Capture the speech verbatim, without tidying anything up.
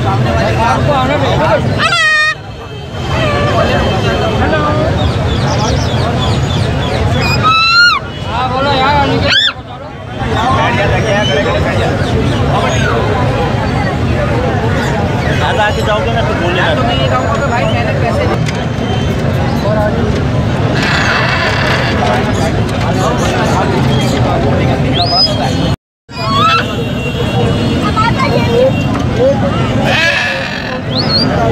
बोलो यार आके जाओगे ना तो बोलने तो मैं ये कहूँगा भाई मैंने पैसे और